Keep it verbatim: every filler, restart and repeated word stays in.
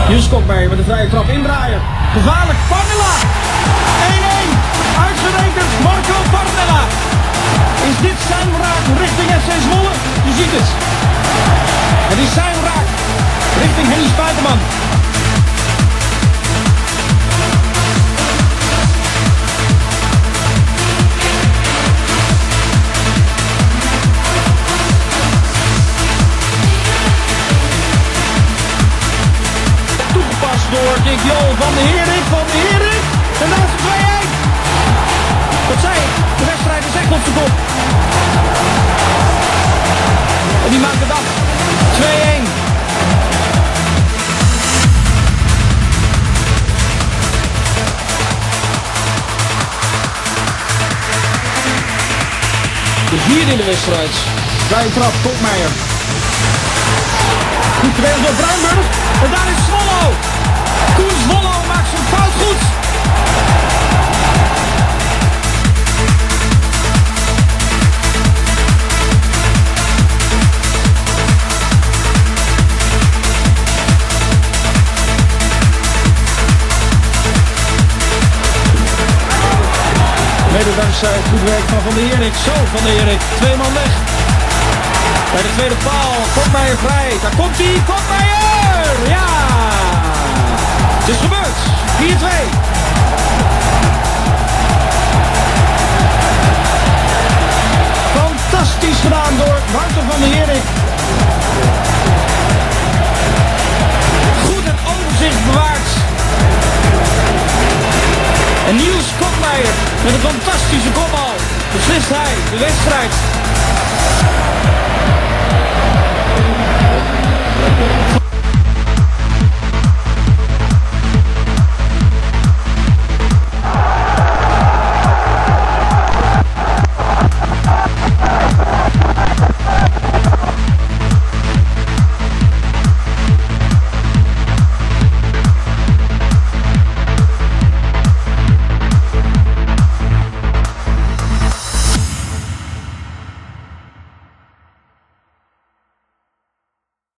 Niels Kokmeijer met de vrije trap indraaien. Gevaarlijk, Parnella. één-één. Uitgerekend Marco Parnella. Is dit zijn raak richting F C Zwolle? Je ziet het. Het is zijn raak richting Henny Spuiterman. Toegepast door Dick Jol van de Herik, van de Herik. En daar is het twee-één. Wat zei ik? De wedstrijd is echt op zijn kop. En die maakt het af. twee-één. De vierde in de wedstrijd. Vrije trap, Kokmeijer. Goed gewerkt door Bruinburg. En daar is Zwollo. Koen Zwollo maakt zijn fout goed. Mede dankzij het goed werk van Van der Herik. Zo, Van der Herik. Twee man weg. Bij de tweede paal. Kokmeijer vrij. Daar komt hij. Kokmeijer! Ja! Het is gebeurd. vier-twee. Fantastisch gedaan door Wouter van der Herik. Goed het overzicht bewaard. En Niels Kokmeijer met een fantastische kopbal. Beslist hij de wedstrijd.